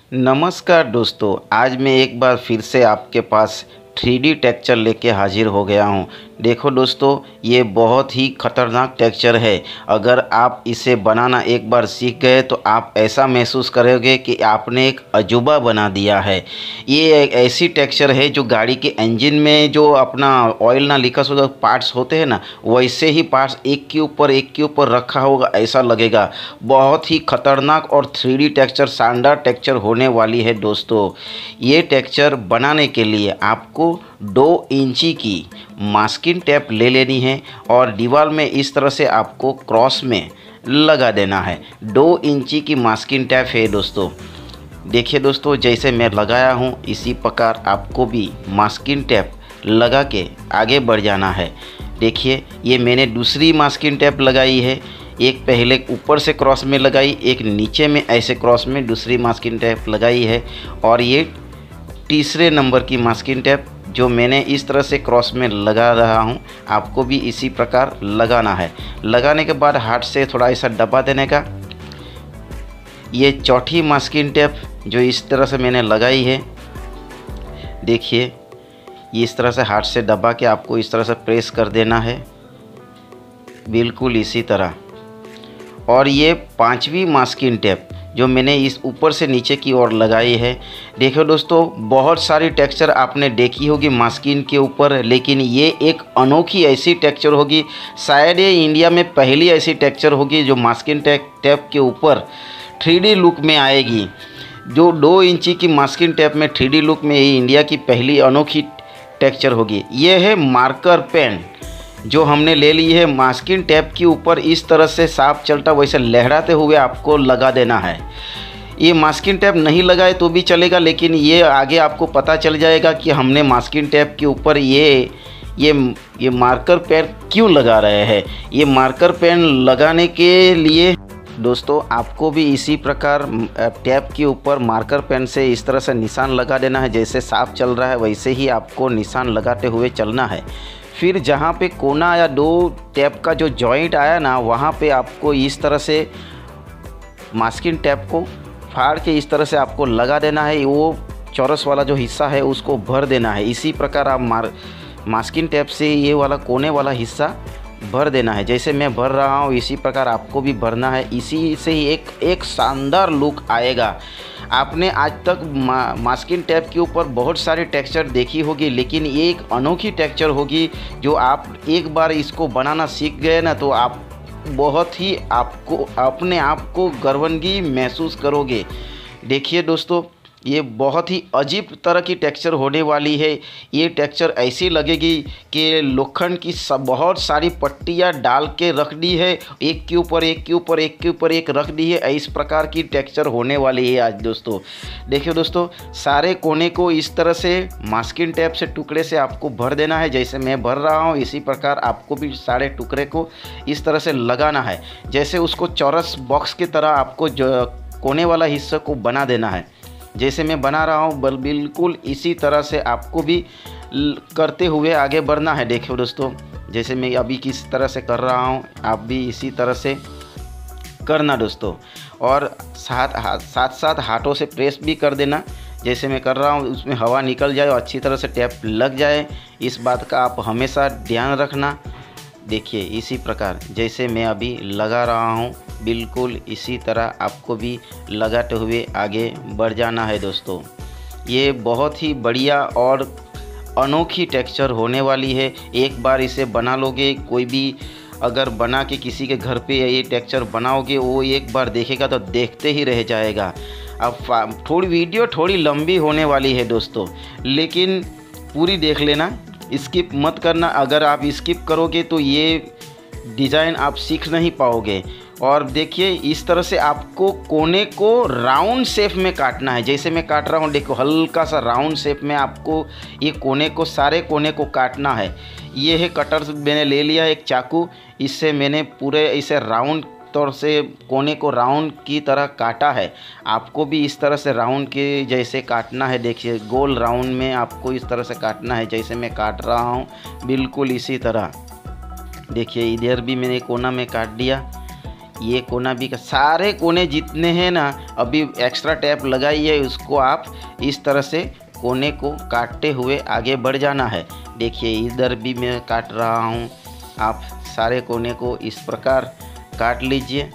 नमस्कार दोस्तों, आज मैं एक बार फिर से आपके पास 3D टेक्सचर लेके हाजिर हो गया हूँ। देखो दोस्तों, ये बहुत ही ख़तरनाक टेक्सचर है। अगर आप इसे बनाना एक बार सीख गए तो आप ऐसा महसूस करोगे कि आपने एक अजूबा बना दिया है। ये एक ऐसी टेक्सचर है जो गाड़ी के इंजन में जो अपना ऑयल ना लीकेज होता पार्ट्स होते हैं ना, वैसे ही पार्ट्स एक के ऊपर रखा होगा ऐसा लगेगा। बहुत ही ख़तरनाक और 3D टेक्सचर, शानदार टेक्सचर होने वाली है दोस्तों। ये टेक्सचर बनाने के लिए आपको 2 इंची की मास्किंग टेप ले लेनी है और दीवार में इस तरह से आपको क्रॉस में लगा देना है। 2 इंची की मास्किंग टेप है दोस्तों। देखिए दोस्तों, जैसे मैं लगाया हूँ इसी प्रकार आपको भी मास्किंग टेप लगा के आगे बढ़ जाना है। देखिए, ये मैंने दूसरी मास्किंग टेप लगाई है। एक पहले ऊपर से क्रॉस में लगाई, एक नीचे में ऐसे क्रॉस में दूसरी मास्किंग टेप लगाई है और ये तीसरे नंबर की मास्किंग टेप जो मैंने इस तरह से क्रॉस में लगा रहा हूँ, आपको भी इसी प्रकार लगाना है। लगाने के बाद हाथ से थोड़ा ऐसा दबा देने का। ये चौथी मास्किंग टेप जो इस तरह से मैंने लगाई है, देखिए इस तरह से हाथ से दबा के आपको इस तरह से प्रेस कर देना है, बिल्कुल इसी तरह। और ये 5वीं मास्किंग टेप जो मैंने इस ऊपर से नीचे की ओर लगाई है। देखो दोस्तों, बहुत सारी टेक्सचर आपने देखी होगी मास्किंग के ऊपर, लेकिन ये एक अनोखी ऐसी टेक्सचर होगी। शायद ये इंडिया में पहली ऐसी टेक्सचर होगी जो मास्किंग टेप के ऊपर 3D लुक में आएगी। जो 2 इंची की मास्किंग टेप में 3D लुक में ये इंडिया की पहली अनोखी टेक्सचर होगी। ये है मार्कर पेन जो हमने ले ली है। मास्किंग टेप के ऊपर इस तरह से साफ चलता वैसे लहराते हुए आपको लगा देना है। ये मास्किंग टेप नहीं लगाए तो भी चलेगा, लेकिन ये आगे आपको पता चल जाएगा कि हमने मास्किंग टेप के ऊपर ये मार्कर पेन क्यों लगा रहे हैं। ये मार्कर पेन लगाने के लिए दोस्तों आपको भी इसी प्रकार टैप के ऊपर मार्कर पेन से इस तरह से निशान लगा देना है। जैसे साफ चल रहा है वैसे ही आपको निशान लगाते हुए चलना है। फिर जहाँ पे कोना या 2 टैप का जो जॉइंट आया ना, वहाँ पे आपको इस तरह से मास्किंग टैप को फाड़ के इस तरह से आपको लगा देना है। वो चौरस वाला जो हिस्सा है उसको भर देना है। इसी प्रकार आप मास्किंग टैप से ये वाला कोने वाला हिस्सा भर देना है। जैसे मैं भर रहा हूँ इसी प्रकार आपको भी भरना है। इसी से ही एक शानदार लुक आएगा। आपने आज तक मास्किंग टैप के ऊपर बहुत सारी टेक्सचर देखी होगी, लेकिन ये एक अनोखी टेक्सचर होगी जो आप एक बार इसको बनाना सीख गए ना तो आप बहुत ही आपको अपने आप को गर्वंगी महसूस करोगे। देखिए दोस्तों, ये बहुत ही अजीब तरह की टेक्सचर होने वाली है। ये टेक्सचर ऐसी लगेगी कि लोखंड की बहुत सारी पट्टियाँ डाल के रख दी है, एक के ऊपर एक रख दी है। इस प्रकार की टेक्सचर होने वाली है आज दोस्तों। देखिए दोस्तों, सारे कोने को इस तरह से मास्किंग टेप से टुकड़े से आपको भर देना है। जैसे मैं भर रहा हूँ इसी प्रकार आपको भी सारे टुकड़े को इस तरह से लगाना है। जैसे उसको चौरस बॉक्स की तरह आपको जो कोने वाला हिस्सा को बना देना है। जैसे मैं बना रहा हूँ बिल्कुल इसी तरह से आपको भी करते हुए आगे बढ़ना है। देखो दोस्तों, जैसे मैं अभी किस तरह से कर रहा हूँ आप भी इसी तरह से करना दोस्तों। और साथ हाथों से प्रेस भी कर देना। जैसे मैं कर रहा हूँ उसमें हवा निकल जाए और अच्छी तरह से टैप लग जाए, इस बात का आप हमेशा ध्यान रखना। देखिए इसी प्रकार जैसे मैं अभी लगा रहा हूँ बिल्कुल इसी तरह आपको भी लगाते हुए आगे बढ़ जाना है दोस्तों। ये बहुत ही बढ़िया और अनोखी टेक्सचर होने वाली है। एक बार इसे बना लोगे, कोई भी अगर बना के किसी के घर पे ये टेक्सचर बनाओगे वो एक बार देखेगा तो देखते ही रह जाएगा। अब वीडियो थोड़ी लंबी होने वाली है दोस्तों, लेकिन पूरी देख लेना, स्किप मत करना। अगर आप स्किप करोगे तो ये डिज़ाइन आप सीख नहीं पाओगे। और देखिए इस तरह से आपको कोने को राउंड शेप में काटना है। जैसे मैं काट रहा हूँ देखो, हल्का सा राउंड शेप में आपको ये कोने को सारे कोने को काटना है। ये है कटर मैंने ले लिया एक चाकू, इससे मैंने पूरे इसे राउंड तौर से कोने को राउंड की तरह काटा है। आपको भी इस तरह से राउंड के जैसे काटना है। देखिए गोल राउंड में आपको इस तरह से काटना है जैसे मैं काट रहा हूँ, बिल्कुल इसी तरह। देखिए इधर भी मैंने कोना में काट दिया। ये कोना भी, सारे कोने जितने हैं ना, अभी एक्स्ट्रा टैप लगाई है उसको आप इस तरह से कोने को काटते हुए आगे बढ़ जाना है। देखिए इधर भी मैं काट रहा हूँ, आप सारे कोने को इस प्रकार काट लीजिए।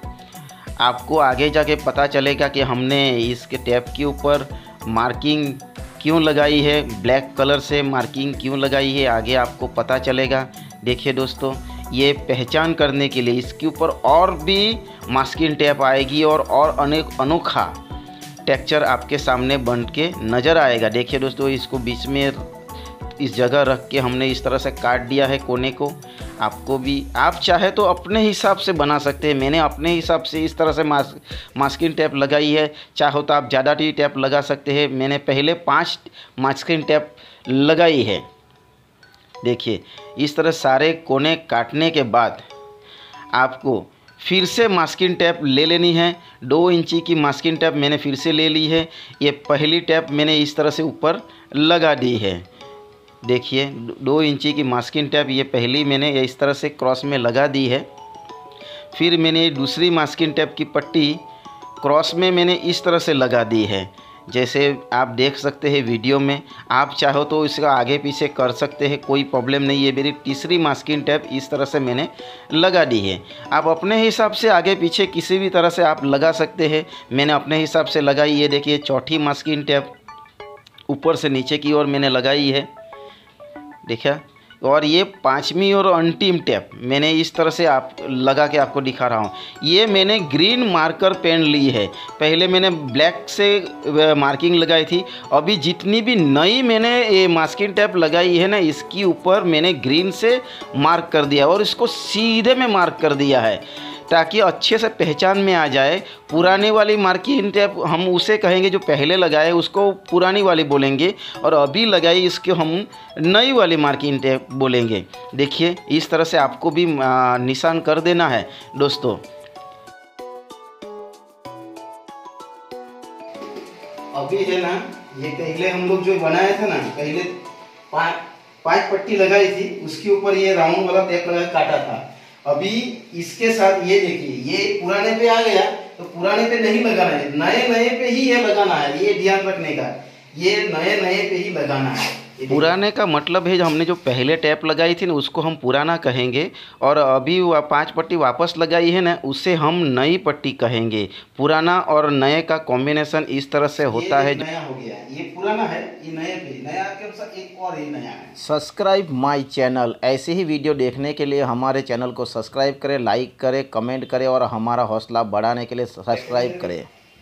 आपको आगे जाके पता चलेगा कि हमने इसके टैप के ऊपर मार्किंग क्यों लगाई है, ब्लैक कलर से मार्किंग क्यों लगाई है, आगे आपको पता चलेगा। देखिए दोस्तों, ये पहचान करने के लिए इसके ऊपर और भी मास्किंग टेप आएगी और अनोखा टेक्सचर आपके सामने बन के नज़र आएगा। देखिए दोस्तों, इसको बीच में इस जगह रख के हमने इस तरह से काट दिया है कोने को। आपको भी, आप चाहे तो अपने हिसाब से बना सकते हैं। मैंने अपने हिसाब से इस तरह से मास्किंग टेप लगाई है, चाहो तो आप ज़्यादा भी टेप लगा सकते हैं। मैंने पहले 5 मास्किंग टेप लगाई है। देखिए इस तरह सारे कोने काटने के बाद आपको फिर से मास्किंग टेप ले लेनी है। 2 इंची की मास्किंग टेप मैंने फिर से ले ली है। ये पहली टेप मैंने इस तरह से ऊपर लगा दी है। देखिए 2 इंची की मास्किंग टेप ये पहली मैंने इस तरह से क्रॉस में लगा दी है। फिर मैंने दूसरी मास्किंग टेप की पट्टी क्रॉस में मैंने इस तरह से लगा दी है, जैसे आप देख सकते हैं वीडियो में। आप चाहो तो इसका आगे पीछे कर सकते हैं, कोई प्रॉब्लम नहीं है। मेरी तीसरी मास्किंग टेप इस तरह से मैंने लगा दी है। आप अपने हिसाब से आगे पीछे किसी भी तरह से आप लगा सकते हैं। मैंने अपने हिसाब से लगाई है। देखिए चौथी मास्किंग टेप ऊपर से नीचे की ओर मैंने लगाई है, देखा। और ये 5वीं और अंतिम टेप मैंने इस तरह से आप लगा के आपको दिखा रहा हूँ। ये मैंने ग्रीन मार्कर पेन ली है। पहले मैंने ब्लैक से मार्किंग लगाई थी। अभी जितनी भी नई मैंने ये मास्किंग टेप लगाई है ना, इसके ऊपर मैंने ग्रीन से मार्क कर दिया और इसको सीधे में मार्क कर दिया है, ताकि अच्छे से पहचान में आ जाए। पुरानी वाली मार्किंग टेप हम उसे कहेंगे जो पहले लगाए, उसको पुरानी वाली बोलेंगे, और अभी लगाई इसको हम नई वाली मार्किंग टेप बोलेंगे। देखिए इस तरह से आपको भी निशान कर देना है दोस्तों। अभी है ना, ये पहले हम लोग जो बनाया था ना, पहले 5 पट्टी लगाई थी, उसके ऊपर ये राउंड वाला टेप लगा काटा था। अभी इसके साथ ये देखिए, ये पुराने पे आ गया तो पुराने पे नहीं लगाना है, नए पे ही ये लगाना है। ये ध्यान रखने का, ये नए पे ही लगाना है। पुराने का मतलब है, जो हमने जो पहले टैप लगाई थी ना, उसको हम पुराना कहेंगे, और अभी 5 पट्टी वापस लगाई है ना, उसे हम नई पट्टी कहेंगे। पुराना और नए का कॉम्बिनेशन इस तरह से होता है। नया हो गया, ये पुराना है, ये नए पे, नया के अनुसार एक और ये नया है। Subscribe my channel. ऐसे ही वीडियो देखने के लिए हमारे चैनल को सब्सक्राइब करें, लाइक करें, कमेंट करें, और हमारा हौसला बढ़ाने के लिए सब्सक्राइब करें।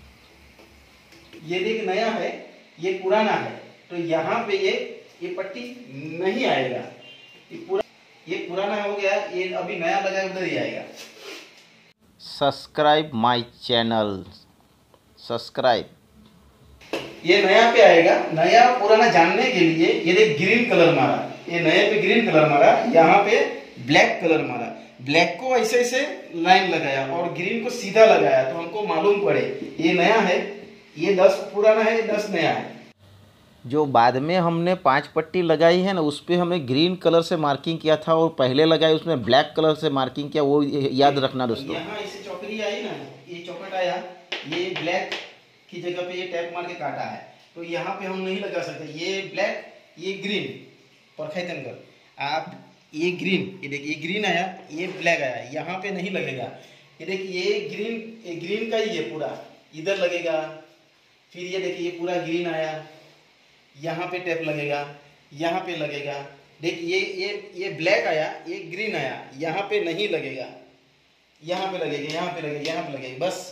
ये देख नया है, ये पुराना है, तो यहाँ पे ये पट्टी नहीं आएगा। ये पुराना हो गया, ये अभी नया लगा उधर ही आएगा। Subscribe my channel, subscribe. ये नया पे आएगा। नया पुराना जानने के लिए ये देख ग्रीन कलर मारा, ये नए पे ग्रीन कलर मारा, यहाँ पे ब्लैक कलर मारा। ब्लैक को ऐसे ऐसे लाइन लगाया और ग्रीन को सीधा लगाया, तो हमको मालूम पड़े ये नया है, ये 10 पुराना है, 10 नया है। जो बाद में हमने 5 पट्टी लगाई है ना, उस पर हमें ग्रीन कलर से मार्किंग किया था, और पहले लगाए उसमें ब्लैक कलर से मार्किंग किया, वो याद रखना दोस्तों। यहाँ इसे चौकड़ी आई ना, ये चौकट आया, ये ब्लैक की जगह पे ये टैप मार के काटा है, तो यहाँ पे हम नहीं लगा सकते। ये ब्लैक, ये ग्रीन, पर आप ये ग्रीन, ये देखिए ये ग्रीन आया, ये ब्लैक आया, यहाँ पे नहीं लगेगा। ये देखिए ये ग्रीन का ही है पूरा, इधर लगेगा। फिर ये देखिए ये पूरा ग्रीन आया, यहाँ पे टेप लगेगा, यहाँ पे लगेगा। देखिए ये ब्लैक आया, ये ग्रीन आया, यहाँ पे नहीं लगेगा, यहाँ पे लगेगा, यहाँ पे लगेगा, यहाँ पे लगेगा। बस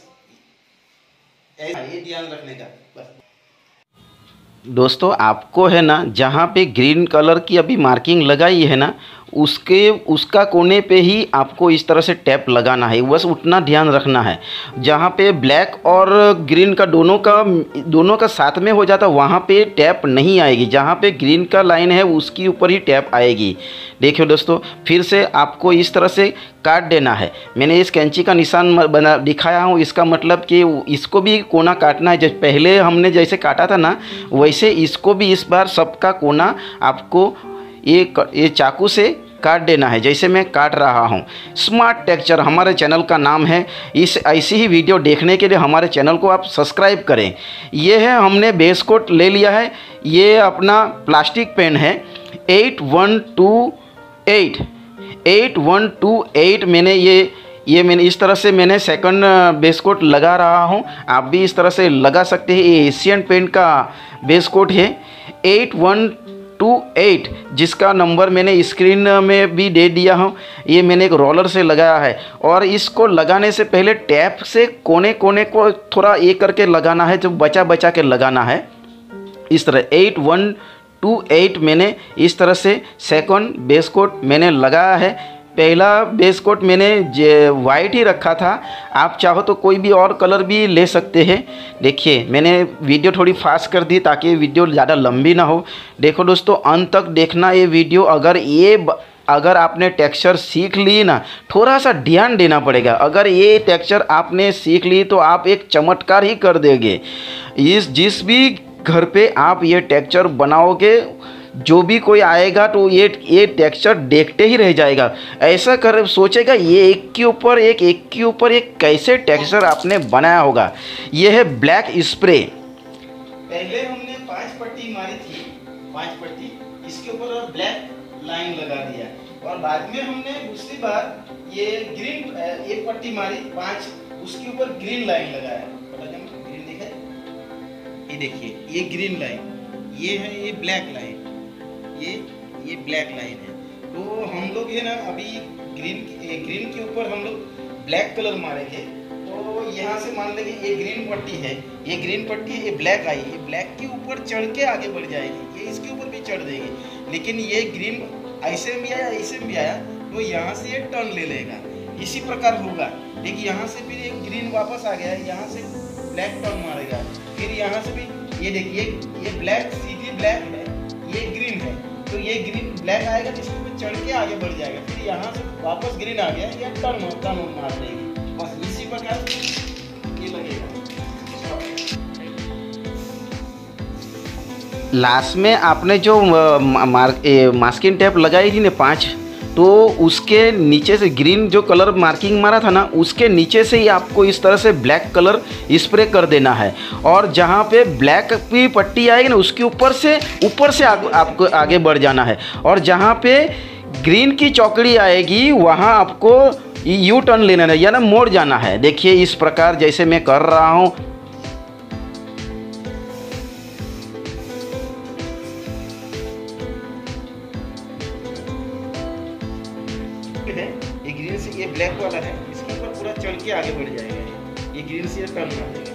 ये ध्यान रखने का बस। दोस्तों आपको है ना, जहाँ पे ग्रीन कलर की अभी मार्किंग लगाई है ना, उसका कोने पे ही आपको इस तरह से टैप लगाना है, बस उतना ध्यान रखना है। जहाँ पे ब्लैक और ग्रीन का दोनों का साथ में हो जाता, वहाँ पे टैप नहीं आएगी। जहाँ पे ग्रीन का लाइन है उसके ऊपर ही टैप आएगी। देखिए दोस्तों, फिर से आपको इस तरह से काट देना है। मैंने इस कैंची का निशान दिखाया हूँ, इसका मतलब कि इसको भी कोना काटना है। जब पहले हमने जैसे काटा था ना, वैसे इसको भी इस बार सबका कोना आपको ये चाकू से काट देना है, जैसे मैं काट रहा हूँ। स्मार्ट टेक्सचर हमारे चैनल का नाम है। इस ऐसी ही वीडियो देखने के लिए हमारे चैनल को आप सब्सक्राइब करें। ये है, हमने बेस कोट ले लिया है। ये अपना प्लास्टिक पेन है 8128 मैंने ये मैंने इस तरह से मैंने सेकंड बेस कोट लगा रहा हूँ। आप भी इस तरह से लगा सकते हैं। ये एशियन पेंट का बेस कोट है 8128, जिसका नंबर मैंने स्क्रीन में भी दे दिया हूँ। ये मैंने एक रोलर से लगाया है और इसको लगाने से पहले टैप से कोने कोने को थोड़ा ये करके लगाना है, जो बचा बचा के लगाना है। इस तरह 8128 मैंने इस तरह से सेकंड बेस कोट मैंने लगाया है। पहला बेस कोट मैंने वाइट ही रखा था, आप चाहो तो कोई भी और कलर भी ले सकते हैं। देखिए, मैंने वीडियो थोड़ी फास्ट कर दी ताकि वीडियो ज़्यादा लंबी ना हो। देखो दोस्तों, अंत तक देखना ये वीडियो। अगर आपने टेक्सचर सीख ली ना, थोड़ा सा ध्यान देना पड़ेगा। अगर ये टेक्सचर आपने सीख ली तो आप एक चमत्कार ही कर देंगे। जिस भी घर पे आप ये टेक्सचर बनाओगे, जो भी कोई आएगा तो ये टेक्सचर देखते ही रह जाएगा। ऐसा कर सोचेगा ये एक के ऊपर एक कैसे टेक्सचर आपने बनाया होगा। ये है ब्लैक स्प्रे। पहले हमने 5 पट्टी मारी थी, 5 पट्टी, इसके ऊपर ब्लैक लाइन लगा दिया और बाद में हमने दूसरी बार ये ग्रीन एक पट्टी मारी 5, उसके ऊपर ग्रीन लाइन लगाया। ग्रीन दिखा, ये देखिए, ये ग्रीन लाइन, ये है ये ब्लैक लाइन, ये ब्लैक लाइन है। तो हम लोग है ना अभी ग्रीन के ऊपर हम लोग ब्लैक कलर मारेंगे। तो यहाँ से मान लेंगे ये ग्रीन पट्टी है, ये ग्रीन पट्टी है, ये ब्लैक आई, ये ब्लैक के ऊपर चढ़ के आगे बढ़ जाएगी, ये इसके ऊपर भी चढ़ देगी। लेकिन ये ग्रीन ऐसे भी आया, ऐसे भी आया, तो यहाँ से ये टर्न ले लेगा। इसी प्रकार होगा। देखिए, यहाँ से फिर एक ग्रीन वापस आ गया, यहाँ से ब्लैक टर्न मारेगा, फिर यहाँ से भी ये देखिए, ये ब्लैक सीधी ब्लैक है, ये ग्रीन है, तो ये ग्रीन ब्लैक आएगा तो इसके ऊपर चढ़ के आगे बढ़ जाएगा। फिर यहाँ से वापस ग्रीन आ गया, ये टर्न मार देगी। बस इसी प्रकार ये लगेगा। लास्ट में आपने जो मास्किंग टेप लगाई थी ना 5, तो उसके नीचे से ग्रीन जो कलर मार्किंग मारा था ना, उसके नीचे से ही आपको इस तरह से ब्लैक कलर स्प्रे कर देना है। और जहाँ पे ब्लैक की पट्टी आएगी ना, उसके ऊपर से आपको आगे बढ़ जाना है। और जहाँ पे ग्रीन की चौकड़ी आएगी वहाँ आपको यू टर्न लेना है, यानी मोड़ जाना है। देखिए, इस प्रकार जैसे मैं कर रहा हूँ। ये ग्रीन से ये ब्लैक वाला है, इसके ऊपर पूरा चढ़ के आगे बढ़ जाएगा। ये ग्रीन से टर्न मार देगा।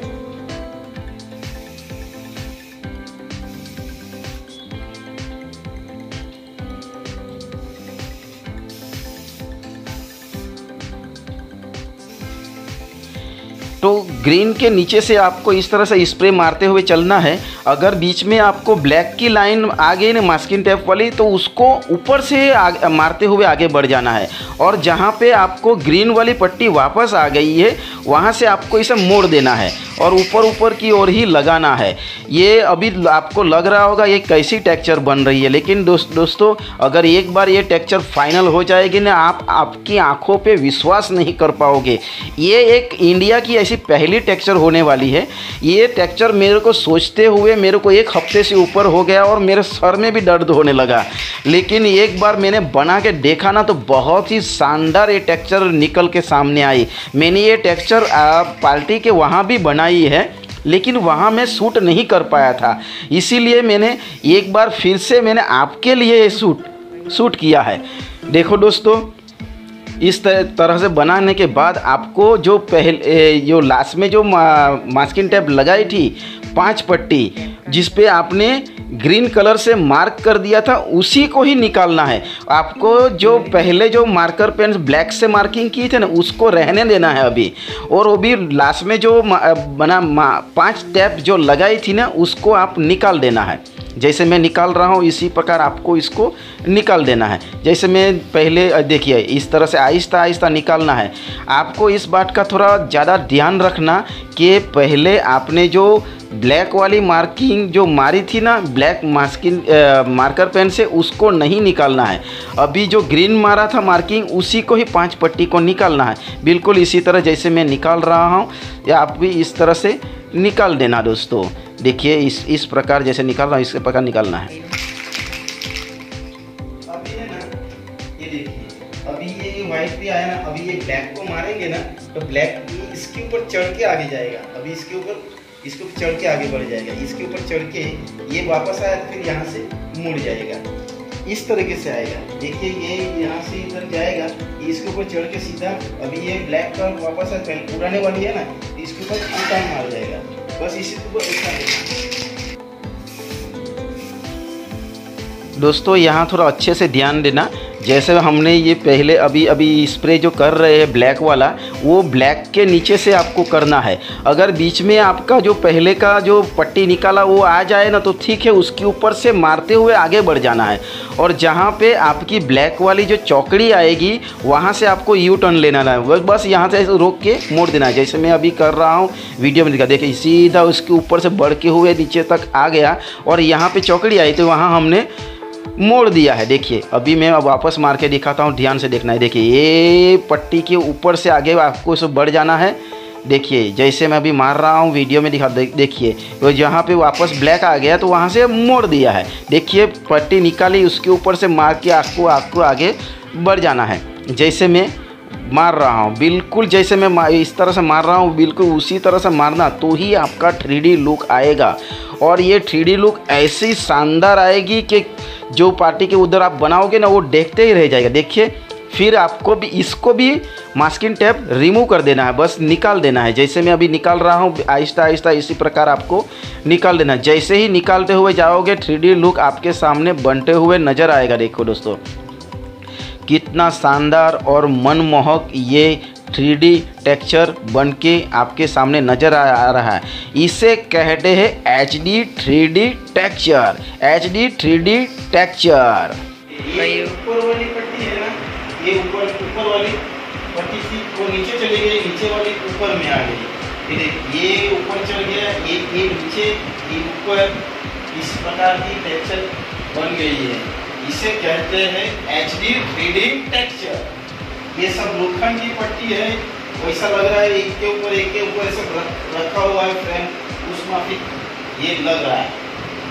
तो ग्रीन के नीचे से आपको इस तरह से स्प्रे मारते हुए चलना है। अगर बीच में आपको ब्लैक की लाइन आ गई ना मास्किंग टेप वाली, तो उसको ऊपर से मारते हुए आगे बढ़ जाना है। और जहाँ पे आपको ग्रीन वाली पट्टी वापस आ गई है, वहाँ से आपको इसे मोड़ देना है और ऊपर की ओर ही लगाना है। ये अभी आपको लग रहा होगा ये कैसी टेक्सचर बन रही है, लेकिन दोस्तों, अगर एक बार ये टेक्सचर फाइनल हो जाएगी ना, आपकी आंखों पे विश्वास नहीं कर पाओगे। ये एक इंडिया की ऐसी पहली टेक्सचर होने वाली है। ये टेक्सचर मेरे को सोचते हुए मेरे को 1 हफ्ते से ऊपर हो गया और मेरे सर में भी दर्द होने लगा। लेकिन एक बार मैंने बना के देखा ना, तो बहुत ही शानदार ये टेक्सचर निकल के सामने आई। मैंने ये टेक्सचर पार्टी के वहाँ भी बनाई है, लेकिन वहाँ मैं शूट नहीं कर पाया था। इसीलिए मैंने एक बार फिर से मैंने आपके लिए ये शूट किया है। देखो दोस्तों, इस तरह से बनाने के बाद आपको जो लास्ट में जो मास्किंग टेप लगाई थी 5 पट्टी, जिस पे आपने ग्रीन कलर से मार्क कर दिया था, उसी को ही निकालना है। आपको जो पहले जो मार्कर पेन ब्लैक से मार्किंग की थे ना, उसको रहने देना है अभी। और वो भी लास्ट में जो 5 टेप जो लगाई थी ना, उसको आप निकाल देना है। जैसे मैं निकाल रहा हूँ इसी प्रकार आपको इसको निकाल देना है। जैसे मैं पहले देखिए इस तरह से आहिस्ता आहिस्ता निकालना है। आपको इस बात का थोड़ा ज़्यादा ध्यान रखना कि पहले आपने जो ब्लैक वाली मार्किंग जो मारी थी ना, ब्लैक मार्कर पेन से, उसको नहीं निकालना है। अभी जो ग्रीन मारा था मार्किंग, उसी को ही 5 पट्टी को निकालना है। बिल्कुल इसी तरह जैसे मैं निकाल रहा हूँ, या आप भी इस तरह से निकाल देना दोस्तों। देखिए इस प्रकार जैसे निकाल रहा हूँ, इस प्रकार निकालना है। अभी है ना, ये देखिए, अभी ये व्हाइट भी आया ना, अभी ये ब्लैक को मारेंगे ना तो ब्लैक इसके ऊपर चढ़ के आगे जाएगा। अभी इसके ऊपर चढ़ के आगे बढ़ जाएगा। इसके ऊपर चढ़ के ये वापस आया तो फिर यहाँ से मुड़ जाएगा, इस तरीके से आएगा। देखिए ये यहाँ से इधर जाएगा, इसके ऊपर चढ़ के सीधा, अभी ये ब्लैक का वापस पुराने वाली है ना, इसके ऊपर उल्टा मार जाएगा। बस इसी को ऐसा दोस्तों, यहाँ थोड़ा अच्छे से ध्यान देना। जैसे हमने ये पहले अभी स्प्रे जो कर रहे हैं ब्लैक वाला, वो ब्लैक के नीचे से आपको करना है। अगर बीच में आपका जो पहले का जो पट्टी निकाला वो आ जाए ना तो ठीक है, उसके ऊपर से मारते हुए आगे बढ़ जाना है। और जहाँ पे आपकी ब्लैक वाली जो चौकड़ी आएगी वहाँ से आपको यू टर्न लेना है। बस यहाँ से रोक के मोड़ देना है, जैसे मैं अभी कर रहा हूँ वीडियो में दिखा। देखिए सीधा उसके ऊपर से बढ़ के हुए नीचे तक आ गया और यहाँ पर चौकड़ी आई तो वहाँ हमने मोड़ दिया है। देखिए अभी मैं अब वापस मार के दिखाता हूँ, ध्यान से देखना है। देखिए ये पट्टी के ऊपर से आगे आपको सब बढ़ जाना है। देखिए जैसे मैं अभी मार रहा हूँ वीडियो में दिखा, देखिए तो जहाँ पे वापस ब्लैक आ गया तो वहाँ से मोड़ दिया है। देखिए पट्टी निकाली, उसके ऊपर से मार के आपको आगे बढ़ जाना है। जैसे मैं मार रहा हूँ, बिल्कुल जैसे मैं इस तरह से मार रहा हूँ, बिल्कुल उसी तरह से मारना, तो ही आपका 3D लुक आएगा। और ये 3D लुक ऐसी शानदार आएगी कि जो पार्टी के उधर आप बनाओगे ना, वो देखते ही रह जाएगा। देखिए फिर आपको भी इसको भी मास्किंग टेप रिमूव कर देना है, बस निकाल देना है। जैसे मैं अभी निकाल रहा हूँ आहिस्ता आहिस्ता, इसी प्रकार आपको निकाल देना है। जैसे ही निकालते हुए जाओगे 3D लुक आपके सामने बनते हुए नज़र आएगा। देखो दोस्तों कितना शानदार और मनमोहक ये 3D टेक्सचर बनके आपके सामने नज़र आ रहा है। इसे कहते हैं HD 3D texture, HD 3D texture. ये ऊपर वाली पट्टी है ना, ये ऊपर वाली पट्टी थी वो नीचे चली गई, नीचे वाली ऊपर में आ गई। ये ऊपर चल गया, ये नीचे, ये ऊपर, इस प्रकार की टेक्सचर बन गई है। इसे कहते हैं HD 3D टेक्सचर। ये सब लोखंड की पट्टी है, वैसा लग रहा है एक के ऊपर सब रखा हुआ है फ्रेम, उस माफिक ये लग रहा है।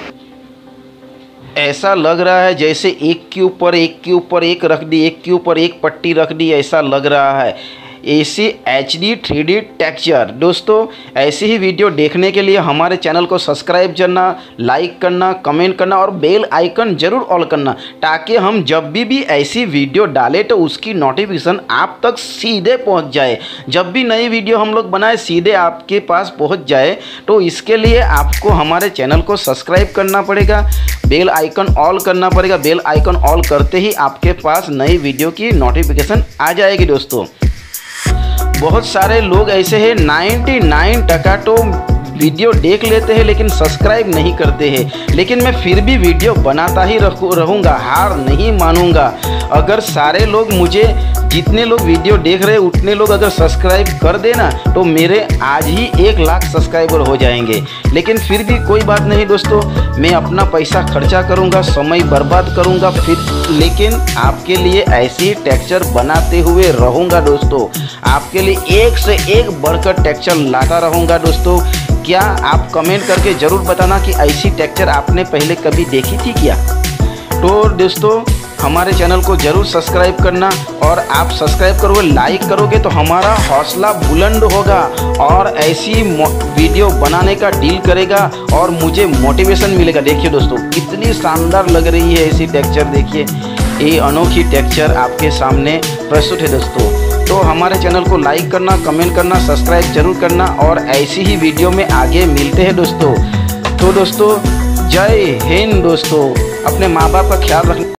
ऐसा लग रहा है जैसे एक के ऊपर एक रख दी, एक के ऊपर एक पट्टी रख दी, ऐसा लग रहा है। ऐसी HD 3D टेक्सचर। दोस्तों ऐसी ही वीडियो देखने के लिए हमारे चैनल को सब्सक्राइब करना, लाइक करना, कमेंट करना और बेल आइकन ज़रूर ऑल करना, ताकि हम जब भी ऐसी वीडियो डालें तो उसकी नोटिफिकेशन आप तक सीधे पहुंच जाए। जब भी नई वीडियो हम लोग बनाए सीधे आपके पास पहुंच जाए, तो इसके लिए आपको हमारे चैनल को सब्सक्राइब करना पड़ेगा, बेल आइकन ऑल करना पड़ेगा। बेल आइकन ऑल करते ही आपके पास नई वीडियो की नोटिफिकेशन आ जाएगी। दोस्तों बहुत सारे लोग ऐसे हैं 99% तो वीडियो देख लेते हैं लेकिन सब्सक्राइब नहीं करते हैं, लेकिन मैं फिर भी वीडियो बनाता ही रहूँगा, हार नहीं मानूंगा। अगर सारे लोग मुझे, जितने लोग वीडियो देख रहे हैं उतने लोग अगर सब्सक्राइब कर देना तो मेरे आज ही 1 लाख सब्सक्राइबर हो जाएंगे। लेकिन फिर भी कोई बात नहीं दोस्तों, मैं अपना पैसा खर्चा करूँगा, समय बर्बाद करूँगा, फिर लेकिन आपके लिए ऐसी टेक्सचर बनाते हुए रहूँगा। दोस्तों आपके लिए एक से एक बढ़कर टेक्सचर लाता रहूँगा। दोस्तों क्या आप कमेंट करके ज़रूर बताना कि ऐसी टेक्सचर आपने पहले कभी देखी थी क्या। तो दोस्तों हमारे चैनल को ज़रूर सब्सक्राइब करना, और आप सब्सक्राइब करोगे, लाइक करोगे तो हमारा हौसला बुलंद होगा और ऐसी वीडियो बनाने का दिल करेगा और मुझे मोटिवेशन मिलेगा। देखिए दोस्तों कितनी शानदार लग रही है ऐसी टेक्सचर। देखिए ये अनोखी टेक्सचर आपके सामने प्रस्तुत है। दोस्तों तो हमारे चैनल को लाइक करना, कमेंट करना, सब्सक्राइब जरूर करना और ऐसी ही वीडियो में आगे मिलते हैं दोस्तों। तो दोस्तों जय हिंद दोस्तों, अपने माँ बाप का ख्याल रखना।